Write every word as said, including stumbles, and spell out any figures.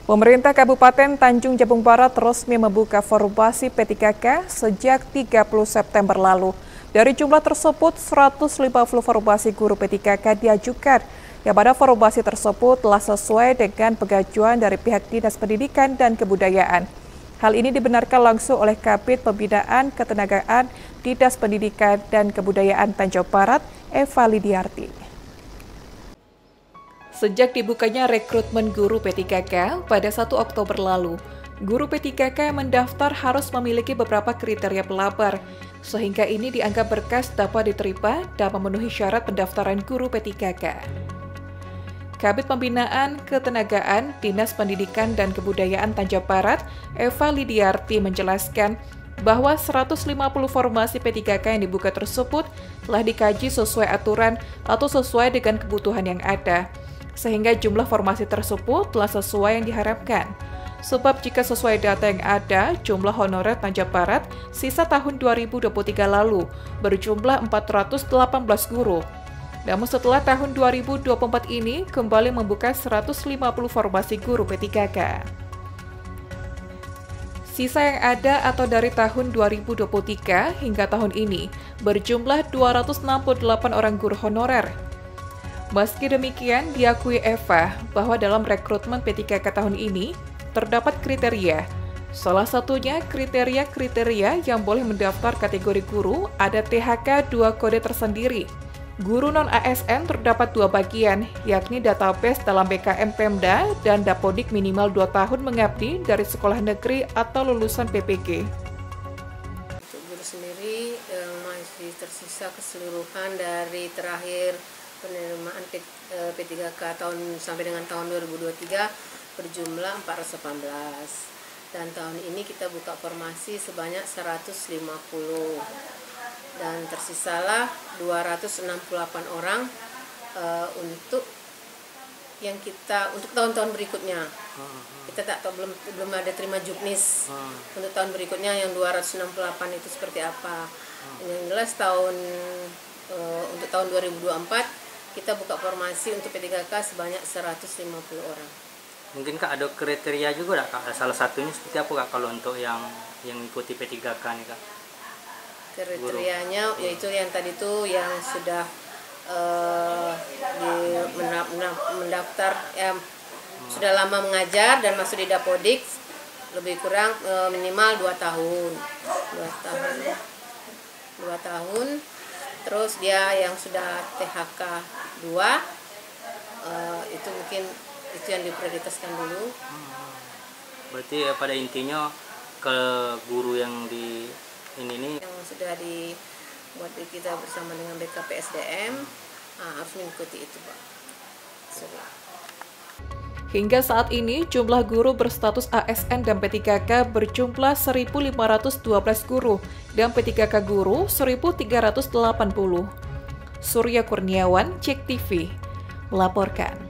Pemerintah Kabupaten Tanjung Jabung Barat resmi membuka formasi P tiga K sejak tiga puluh September lalu. Dari jumlah tersebut, seratus lima puluh formasi guru P tiga K diajukan, yang pada formasi tersebut telah sesuai dengan pengajuan dari pihak Dinas Pendidikan dan Kebudayaan. Hal ini dibenarkan langsung oleh Kabid Pembinaan Ketenagaan Dinas Pendidikan dan Kebudayaan Tanjung Barat, Eva Lidiarti. Sejak dibukanya rekrutmen guru P tiga K pada satu Oktober lalu, guru P tiga K yang mendaftar harus memiliki beberapa kriteria pelabar, sehingga ini dianggap berkas dapat diterima dan memenuhi syarat pendaftaran guru P tiga K. Kabid Pembinaan Ketenagaan Dinas Pendidikan dan Kebudayaan Tanjung Barat, Eva Lidiarti menjelaskan bahwa seratus lima puluh formasi P tiga K yang dibuka tersebut telah dikaji sesuai aturan atau sesuai dengan kebutuhan yang ada, sehingga jumlah formasi tersebut telah sesuai yang diharapkan. Sebab jika sesuai data yang ada, jumlah honorer Tanjung Barat sisa tahun dua ribu dua puluh tiga lalu berjumlah empat ratus delapan belas guru. Namun setelah tahun dua ribu dua puluh empat ini kembali membuka seratus lima puluh formasi guru P tiga K. Sisa yang ada atau dari tahun dua ribu dua puluh tiga hingga tahun ini berjumlah dua ratus enam puluh delapan orang guru honorer. Meski demikian, diakui Eva bahwa dalam rekrutmen P tiga K tahun ini terdapat kriteria. Salah satunya kriteria-kriteria yang boleh mendaftar kategori guru ada T H K dua kode tersendiri. Guru non-A S N terdapat dua bagian, yakni database dalam B K M Pemda dan Dapodik minimal dua tahun mengabdi dari sekolah negeri atau lulusan P P G. Untuk guru sendiri yang masih tersisa keseluruhan dari terakhir penerimaan P tiga K tahun sampai dengan tahun dua ribu dua puluh tiga berjumlah empat ratus delapan belas, dan tahun ini kita buka formasi sebanyak seratus lima puluh, dan tersisalah dua ratus enam puluh delapan orang uh, untuk yang kita untuk tahun-tahun berikutnya. Kita tak tahu, belum belum ada terima juknis untuk tahun berikutnya yang dua ratus enam puluh delapan itu seperti apa. Yang jelas tahun uh, untuk tahun dua ribu dua puluh empat kita buka formasi untuk P tiga K sebanyak seratus lima puluh orang. Mungkin Kak ada kriteria juga Kak? Salah satunya seperti apa Kak kalau untuk yang yang ikuti P tiga K nih Kak? Kriterianya Guru. Yaitu yang tadi tuh yang sudah uh, di, mendaftar ya, hmm. sudah lama mengajar dan masuk di Dapodik lebih kurang uh, minimal dua tahun. dua tahun. dua tahun. Terus dia yang sudah T H K dua, uh, itu mungkin itu yang diprioritaskan dulu. Hmm. Berarti ya, pada intinya ke guru yang di ini nih yang sudah dibuat kita bersama dengan B K P S D M, nah, harus mengikuti itu Pak. Sorry. Hingga saat ini, jumlah guru berstatus A S N dan P tiga K berjumlah seribu lima ratus dua belas guru dan P tiga K guru seribu tiga ratus delapan puluh. Surya Kurniawan, Cek T V, melaporkan.